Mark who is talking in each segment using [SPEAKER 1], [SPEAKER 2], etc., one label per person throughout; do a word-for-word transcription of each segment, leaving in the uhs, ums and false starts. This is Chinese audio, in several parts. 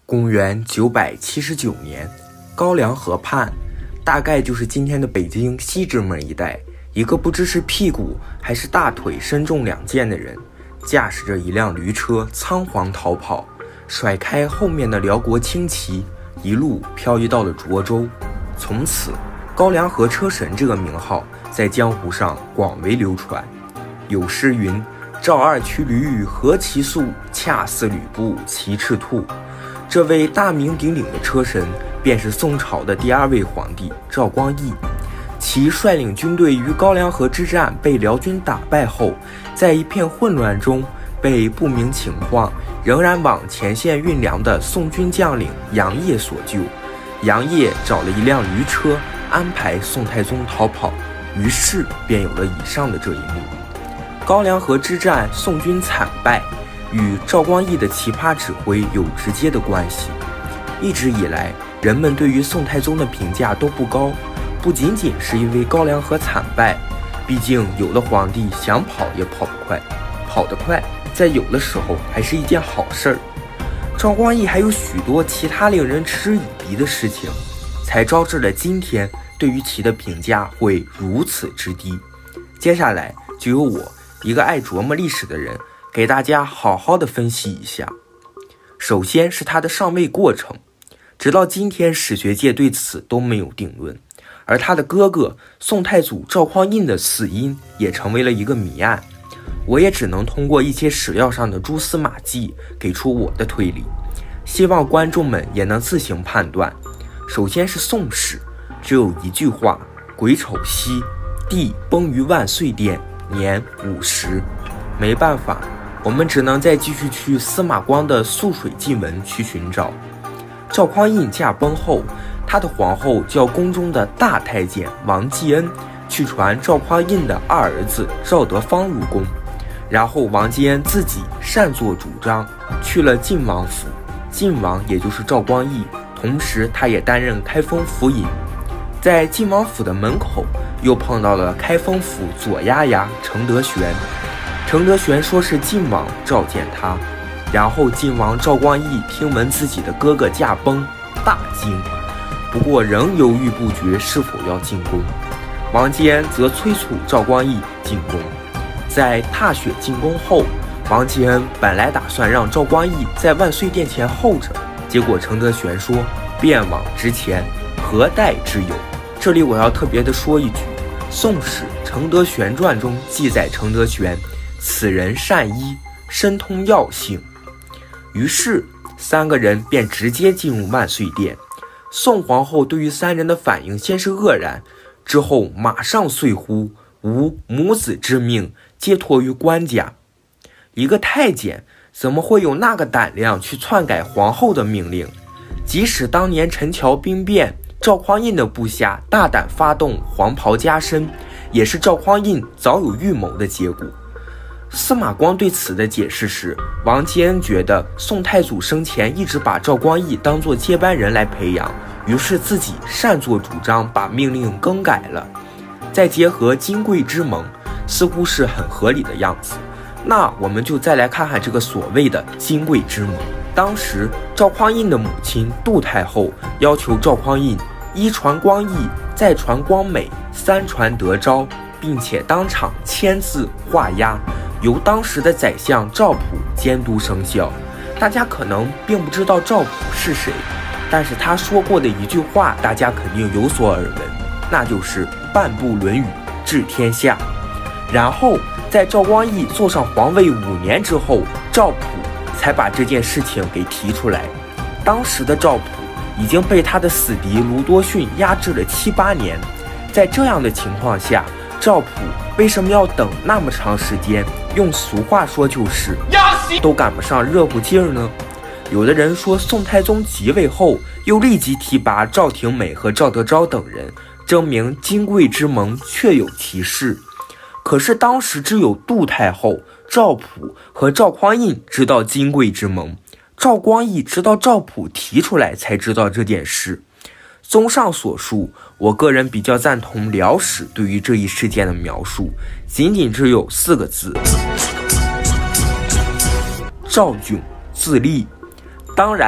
[SPEAKER 1] 公元九百七十九年，高梁河畔，大概就是今天的北京西直门一带，一个不知是屁股还是大腿身中两箭的人，驾驶着一辆驴车仓皇逃跑，甩开后面的辽国轻骑，一路漂移到了涿州。从此，高梁河车神这个名号在江湖上广为流传。有诗云：赵二驱驴何其速，恰似吕布骑赤兔。这位大名鼎鼎的车神便是宋朝的第二位皇帝赵光义。其率领军队于高梁河之战被辽军打败后，在一片混乱中被不明情况仍然往前线运粮的宋军将领杨业所救。杨业找了一辆驴车，安排宋太宗逃跑，于是便有了以上的这一幕。高梁河之战，宋军惨败，与赵光义的奇葩指挥有直接的关系。一直以来，人们对于宋太宗的评价都不高，不仅仅是因为高梁河惨败，毕竟有的皇帝想跑也跑不快，跑得快在有的时候还是一件好事儿。赵光义还有许多其他令人嗤之以鼻的事情，才招致了今天对于其的评价会如此之低。接下来就由我一个爱琢磨历史的人给大家好好的分析一下。首先是他的上位过程，直到今天史学界对此都没有定论，而他的哥哥宋太祖赵匡胤的死因也成为了一个谜案。我也只能通过一些史料上的蛛丝马迹给出我的推理，希望观众们也能自行判断。首先是宋史，只有一句话：癸丑夕，帝崩于万岁殿，年五十。没办法，我们只能再继续去司马光的素水记文去寻找。赵匡胤驾崩后，他的皇后叫宫中的大太监王继恩去传赵匡胤的二儿子赵德芳入宫，然后王继恩自己擅作主张去了晋王府，晋王也就是赵光义，同时他也担任开封府尹。在晋王府的门口又碰到了开封府左丫丫程德玄，程德玄说是晋王召见他，然后晋王赵光义听闻自己的哥哥驾崩，大惊，不过仍犹豫不决是否要进宫。王继恩则催促赵光义进宫。在踏雪进宫后，王继恩本来打算让赵光义在万岁殿前候着，结果程德玄说：便往之前，何待之有？这里我要特别的说一句，《宋史·程德玄传》中记载程德玄此人善医，深通药性。于是三个人便直接进入万岁殿。宋皇后对于三人的反应先是愕然，之后马上遂呼：吾母子之命，皆托于官家。一个太监怎么会有那个胆量去篡改皇后的命令？即使当年陈桥兵变，赵匡胤的部下大胆发动黄袍加身，也是赵匡胤早有预谋的结果。司马光对此的解释是，王继恩觉得宋太祖生前一直把赵光义当作接班人来培养，于是自己擅作主张把命令更改了。再结合金贵之盟，似乎是很合理的样子。那我们就再来看看这个所谓的金贵之盟。当时赵匡胤的母亲杜太后要求赵匡胤一传光义，再传光美，三传德昭，并且当场签字画押，由当时的宰相赵普监督生效。大家可能并不知道赵普是谁，但是他说过的一句话大家肯定有所耳闻，那就是半部论语治天下。然后在赵光义坐上皇位五年之后，赵普才把这件事情给提出来。当时的赵普已经被他的死敌卢多逊压制了七八年，在这样的情况下，赵普为什么要等那么长时间？用俗话说就是都赶不上热乎劲儿呢。有的人说宋太宗即位后又立即提拔赵廷美和赵德昭等人，证明金贵之盟确有其事。可是当时只有杜太后、赵普和赵匡胤知道金贵之盟，赵光义直到赵普提出来才知道这件事。综上所述，我个人比较赞同辽史对于这一事件的描述，仅仅只有四个字：赵炯自立。当然，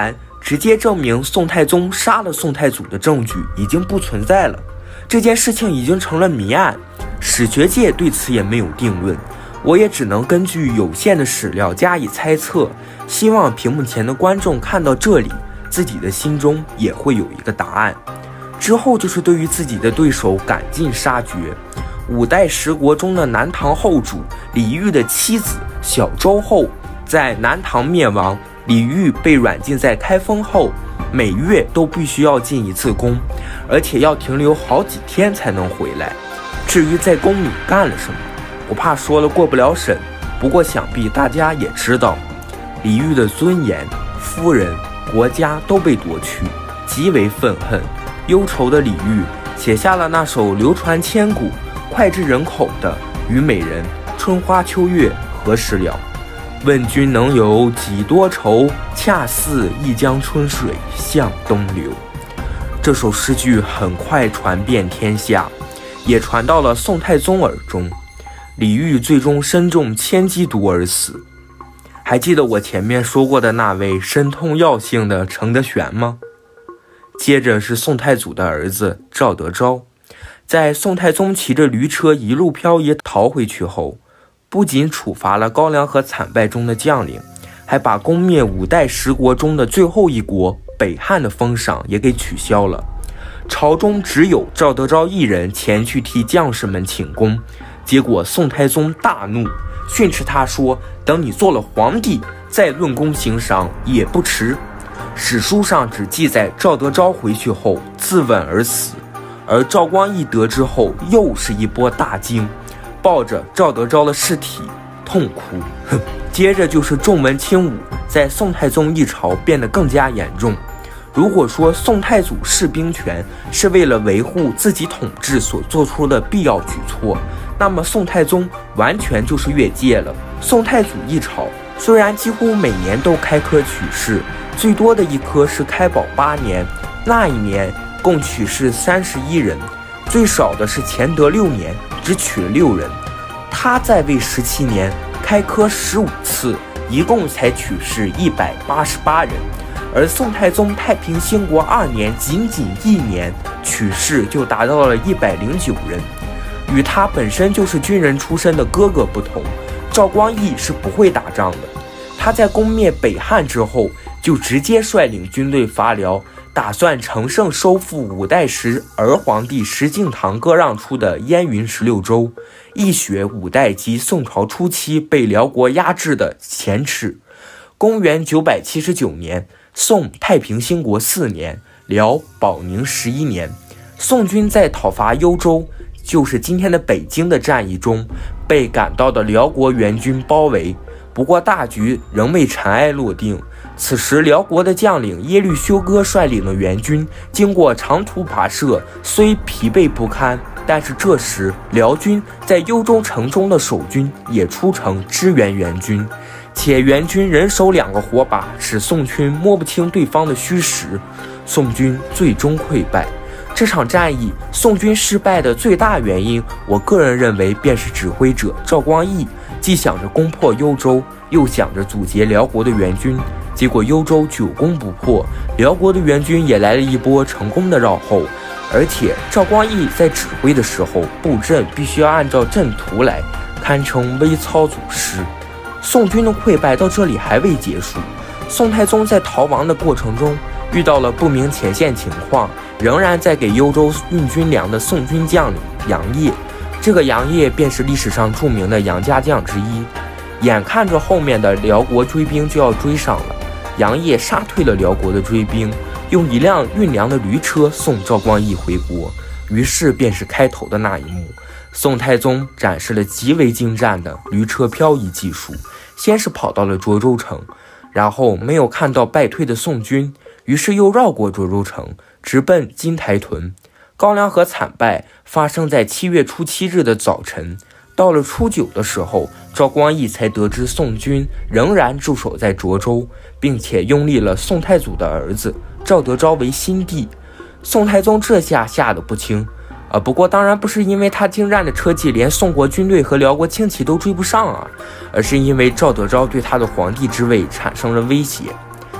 [SPEAKER 1] 直接证明宋太宗杀了宋太祖的证据已经不存在了。这件事情已经成了谜案，史学界对此也没有定论，我也只能根据有限的史料加以猜测。希望屏幕前的观众看到这里，自己的心中也会有一个答案。之后就是对于自己的对手赶尽杀绝。五代十国中的南唐后主李煜的妻子小周后在南唐灭亡，李煜被软禁在开封后，每月都必须要进一次宫，而且要停留好几天才能回来。至于在宫里干了什么，我怕说了过不了审，不过想必大家也知道，李煜的尊严、夫人、国家都被夺去，极为愤恨。忧愁的李煜写下了那首流传千古、脍炙人口的《虞美人》：春花秋月何时了？问君能有几多愁？恰似一江春水向东流。这首诗句很快传遍天下，也传到了宋太宗耳中。李煜最终身中千机毒而死。还记得我前面说过的那位身痛药性的程德玄吗？接着是宋太祖的儿子赵德昭。在宋太宗骑着驴车一路漂移逃回去后，不仅处罚了高梁和惨败中的将领，还把攻灭五代十国中的最后一国北汉的封赏也给取消了。朝中只有赵德昭一人前去替将士们请功，结果宋太宗大怒，训斥他说：等你做了皇帝再论功行赏也不迟。史书上只记载赵德昭回去后自刎而死，而赵光义得知后又是一波大惊，抱着赵德昭的尸体痛哭。哼，接着就是重文轻武，在宋太宗一朝变得更加严重。如果说宋太祖释兵权是为了维护自己统治所做出的必要举措，那么宋太宗完全就是越界了。宋太祖一朝虽然几乎每年都开科取士，最多的一科是开宝八年，那一年共取士三十一人，最少的是乾德六年，只取了六人。他在位十七年，开科十五次，一共才取士一百八十八人。而宋太宗太平兴国二年，仅仅一年，取士就达到了一百零九人。与他本身就是军人出身的哥哥不同，赵光义是不会打仗的。他在攻灭北汉之后，就直接率领军队伐辽，打算乘胜收复五代时儿皇帝石敬瑭割让出的燕云十六州，一雪五代及宋朝初期被辽国压制的前耻。公元九百七十九年，宋太平兴国四年，辽保宁十一年，宋军在讨伐幽州，就是今天的北京的战役中，被赶到的辽国援军包围。不过大局仍未尘埃落定，此时辽国的将领耶律休哥率领的援军经过长途跋涉，虽疲惫不堪，但是这时辽军在幽州城中的守军也出城支援援军，且援军人手两个火把，使宋军摸不清对方的虚实，宋军最终溃败。这场战役宋军失败的最大原因，我个人认为便是指挥者赵光义既想着攻破幽州，又想着阻截辽国的援军，结果幽州久攻不破，辽国的援军也来了一波成功的绕后。而且赵光义在指挥的时候布阵必须要按照阵图来，堪称微操祖师。宋军的溃败到这里还未结束，宋太宗在逃亡的过程中遇到了不明前线情况，仍然在给幽州运军粮的宋军将领杨业。这个杨业便是历史上著名的杨家将之一。眼看着后面的辽国追兵就要追上了，杨业杀退了辽国的追兵，用一辆运粮的驴车送赵光义回国。于是便是开头的那一幕，宋太宗展示了极为精湛的驴车漂移技术，先是跑到了涿州城，然后没有看到败退的宋军，于是又绕过涿州城，直奔金台屯。高梁河惨败发生在七月初七日的早晨，到了初九的时候，赵光义才得知宋军仍然驻守在涿州，并且拥立了宋太祖的儿子赵德昭为新帝。宋太宗这下吓得不轻啊！不过当然不是因为他精湛的车技连宋国军队和辽国轻骑都追不上啊，而是因为赵德昭对他的皇帝之位产生了威胁。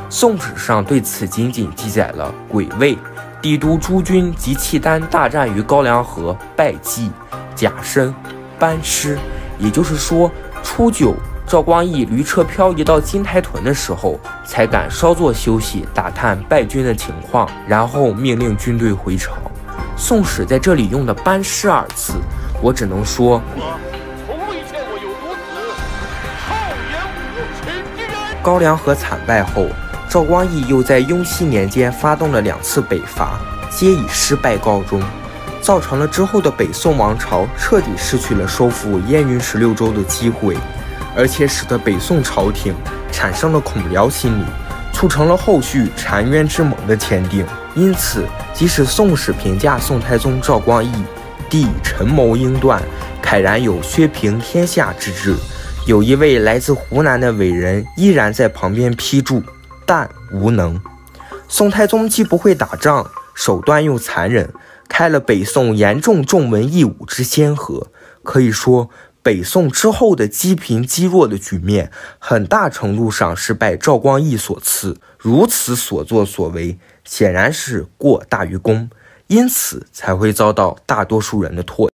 [SPEAKER 1] 宋史上对此仅仅记载了癸未，帝都诸军及契丹大战于高梁河，败绩，甲申，班师。也就是说，初九，赵光义驴车漂移到金台屯的时候，才敢稍作休息，打探败军的情况，然后命令军队回朝。宋史在这里用的班师二字，我只能说，从未见过有如此厚颜无耻之人。高梁河惨败后，赵光义又在雍熙年间发动了两次北伐，皆以失败告终，造成了之后的北宋王朝彻底失去了收复燕云十六州的机会，而且使得北宋朝廷产生了恐辽心理，促成了后续澶渊之盟的签订。因此，即使宋史评价宋太宗赵光义帝陈谋英断，慨然有削平天下之志，有一位来自湖南的伟人依然在旁边批注，但无能。宋太宗既不会打仗，手段又残忍，开了北宋严重重文抑武之先河。可以说，北宋之后的积贫积弱的局面，很大程度上是拜赵光义所赐。如此所作所为，显然是过大于功，因此才会遭到大多数人的唾弃。